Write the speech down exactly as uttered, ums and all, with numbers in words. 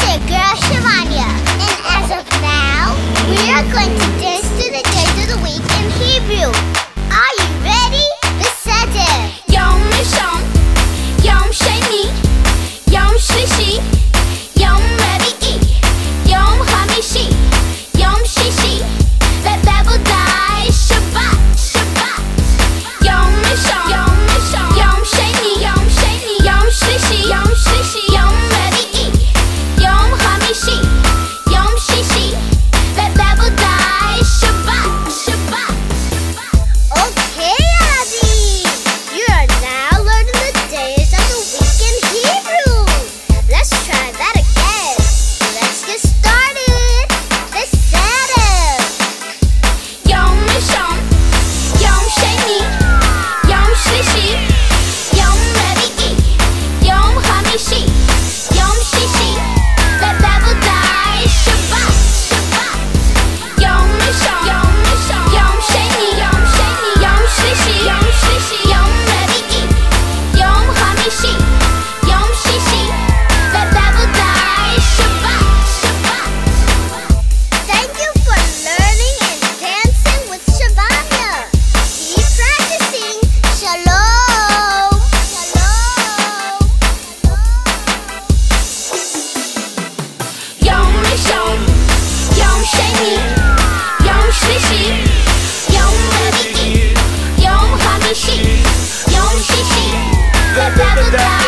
your girl Shivanya, and as of now, we are going to dance to the days of the week in Hebrew. Are you ready? בסדר. יום ראשון, יום שני, יום שלישי, יום רביעי, יום חמישי, יום שישי, ובוודאי שבת, שבת. יום ראשון, יום ראשון, יום שני, יום שני, יום שלישי, יום שלישי, יום רביעי, יום חמישי, יום שישי, ובוודאי שבת, שבת. Okay, Abby. You are now learning the days of the week in Hebrew. Let's try that again. Let's get started. בסדר. יום ראשון, יום שני, יום שלישי, יום רביעי, יום חמישי, יום שישי, ובוודאי שבת, שבת. יום ראשון, יום ראשון, יום שני, יום שני, יום שלישי, יום שלישי, יום רביעי, יום חמישי, יום שישי, ובוודאי שבת, שבת. Thank you for learning and dancing with Shivanya. Keep practicing. Shalom. Shalom. יום ראשון, יום שני, יום שלישי, יום רביעי, יום חמישי, יום שישי, ובוודאי